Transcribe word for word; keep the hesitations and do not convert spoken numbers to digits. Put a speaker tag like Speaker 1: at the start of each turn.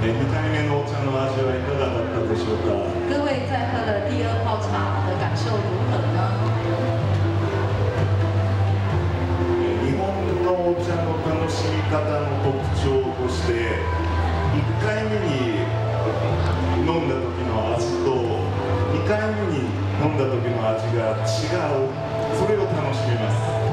Speaker 1: えにかいめのお茶の味はいかがだったでしょうか。
Speaker 2: 各位在喝了第二泡茶的感受如何呢？
Speaker 1: 日本のお茶の楽しみ方の特徴として、いっかいめに飲んだ時の味とにかいめに飲んだ時の味が違う、それを楽しみます。